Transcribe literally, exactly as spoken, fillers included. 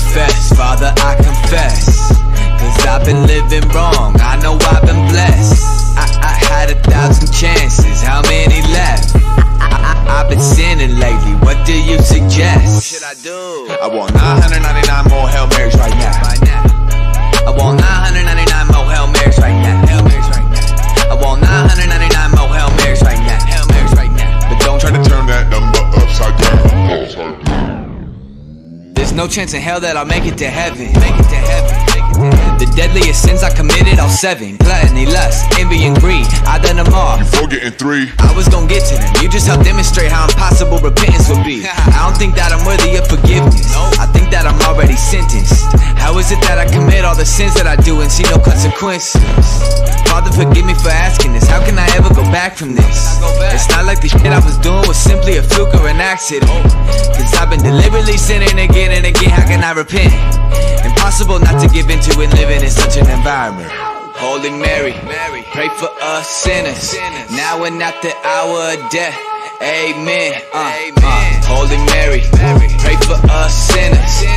confess, Father, I confess, cause I've been living wrong, I know I've been blessed. I, I had a thousand chances, how many left? I, I, I've been sinning lately, what do you suggest? What should I do? I want nine hundred ninety-nine more Hail Marys right now. Right now. I want nine hundred ninety-nine more Hail Marys right now. Hail Marys right now. I want nine hundred ninety-nine more Hail Marys right now. Hail Marys right now. But don't try to turn that number upside down. Upside down. There's no chance in hell that I'll make it to heaven. Make it to heaven. The deadliest sins I committed, all seven. Gluttony, lust, envy, and greed, I done them all. You forgetting three. I was gon' get to them, you just helped demonstrate how impossible repentance would be. I don't think that I'm worthy of forgiveness, I think that I'm already sentenced. How is it that I commit all the sins that I do and see no consequences? Father, forgive me for asking this, how can I ever go back from this? It's not like the shit I was doing was simply a fluke or an accident, cause I've been deliberately sinning again and again, how can I repent? Impossible not to give into it living in such an environment. Holy Mary, pray for us sinners, now and at the hour of death. Amen. Uh, uh, Holy Mary, pray for us sinners,